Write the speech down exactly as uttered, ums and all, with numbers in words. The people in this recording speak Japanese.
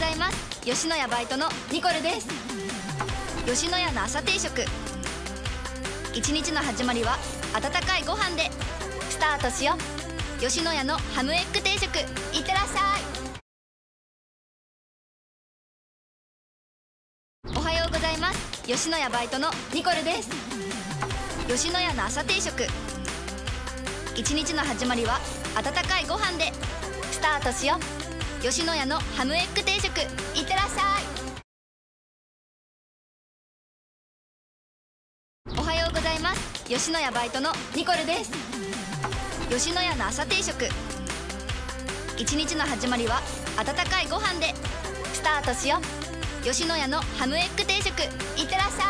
います。吉野家バイトのニコルです。吉野家の朝定食、一日の始まりは温かいご飯でスタートしよう。吉野家のハムエッグ定食、いってらっしゃい。おはようございます。吉野家バイトのニコルです。吉野家の朝定食、一日の始まりは温かいご飯でスタートしよう。吉野家のハムエッグ定食、いってらっしゃい。おはようございます。吉野家バイトのニコルです。吉野家の朝定食、一日の始まりは温かいご飯でスタートしよう。吉野家のハムエッグ定食、いってらっしゃい。